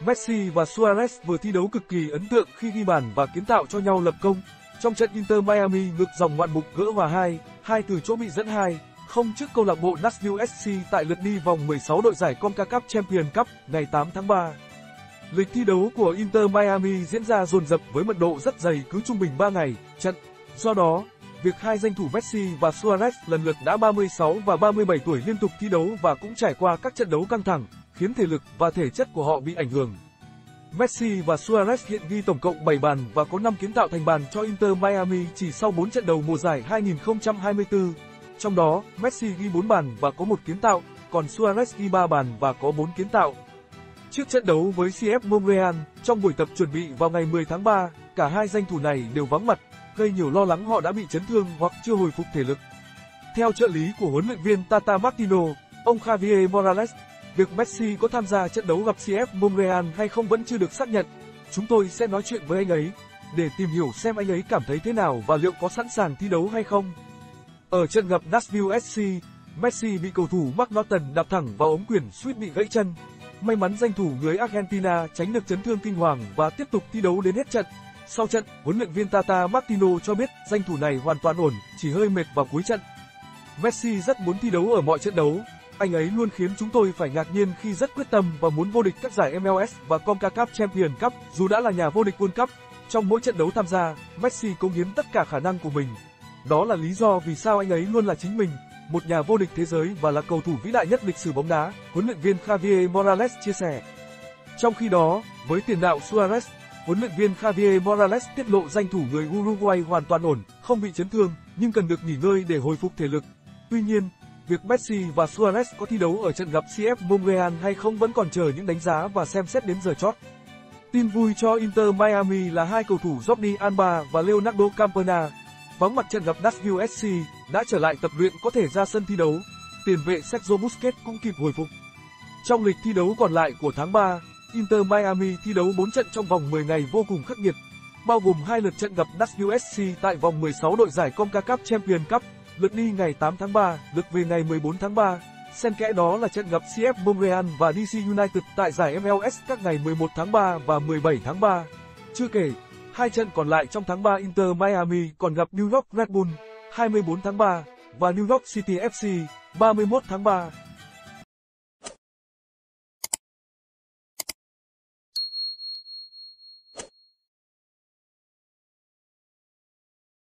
Messi và Suarez vừa thi đấu cực kỳ ấn tượng khi ghi bàn và kiến tạo cho nhau lập công. Trong trận Inter Miami ngược dòng ngoạn mục gỡ hòa 2-2 từ chỗ bị dẫn 2-0 trước câu lạc bộ Nashville SC tại lượt đi vòng 16 đội giải CONCACAF Champions Cup ngày 8 tháng 3. Lịch thi đấu của Inter Miami diễn ra dồn dập với mật độ rất dày cứ trung bình 3 ngày trận. Do đó, việc hai danh thủ Messi và Suarez lần lượt đã 36 và 37 tuổi liên tục thi đấu và cũng trải qua các trận đấu căng thẳng, khiến thể lực và thể chất của họ bị ảnh hưởng. Messi và Suarez hiện ghi tổng cộng 7 bàn và có 5 kiến tạo thành bàn cho Inter Miami chỉ sau 4 trận đầu mùa giải 2024. Trong đó, Messi ghi 4 bàn và có 1 kiến tạo, còn Suarez ghi 3 bàn và có 4 kiến tạo. Trước trận đấu với CF Montreal, trong buổi tập chuẩn bị vào ngày 10 tháng 3, cả hai danh thủ này đều vắng mặt, gây nhiều lo lắng họ đã bị chấn thương hoặc chưa hồi phục thể lực. Theo trợ lý của huấn luyện viên Tata Martino, ông Javier Morales, việc Messi có tham gia trận đấu gặp CF Montreal hay không vẫn chưa được xác nhận. Chúng tôi sẽ nói chuyện với anh ấy, để tìm hiểu xem anh ấy cảm thấy thế nào và liệu có sẵn sàng thi đấu hay không. Ở trận gặp Nashville SC, Messi bị cầu thủ Mark Norton đạp thẳng vào ống quyền suýt bị gãy chân. May mắn danh thủ người Argentina tránh được chấn thương kinh hoàng và tiếp tục thi đấu đến hết trận. Sau trận, huấn luyện viên Tata Martino cho biết danh thủ này hoàn toàn ổn, chỉ hơi mệt vào cuối trận. Messi rất muốn thi đấu ở mọi trận đấu. Anh ấy luôn khiến chúng tôi phải ngạc nhiên khi rất quyết tâm và muốn vô địch các giải MLS và CONCACAF Champions Cup, dù đã là nhà vô địch World Cup. Trong mỗi trận đấu tham gia, Messi cống hiến tất cả khả năng của mình. Đó là lý do vì sao anh ấy luôn là chính mình, một nhà vô địch thế giới và là cầu thủ vĩ đại nhất lịch sử bóng đá, huấn luyện viên Javier Morales chia sẻ. Trong khi đó, với tiền đạo Suarez, huấn luyện viên Javier Morales tiết lộ danh thủ người Uruguay hoàn toàn ổn, không bị chấn thương, nhưng cần được nghỉ ngơi để hồi phục thể lực. Tuy nhiên, việc Messi và Suarez có thi đấu ở trận gặp CF Montreal hay không vẫn còn chờ những đánh giá và xem xét đến giờ chót. Tin vui cho Inter Miami là hai cầu thủ Jordi Alba và Leonardo Campana, vắng mặt trận gặp Nashville SC, đã trở lại tập luyện có thể ra sân thi đấu. Tiền vệ Sergio Busquets cũng kịp hồi phục. Trong lịch thi đấu còn lại của tháng 3, Inter Miami thi đấu 4 trận trong vòng 10 ngày vô cùng khắc nghiệt, bao gồm 2 lượt trận gặp Nashville SC tại vòng 16 đội giải CONCACAF Champions Cup, lượt đi ngày 8 tháng 3, lượt về ngày 14 tháng 3. Xen kẽ đó là trận gặp CF Montreal và DC United tại giải MLS các ngày 11 tháng 3 và 17 tháng 3. Chưa kể, 2 trận còn lại trong tháng 3 Inter Miami còn gặp New York Red Bull 24 tháng 3 và New York City FC 31 tháng 3.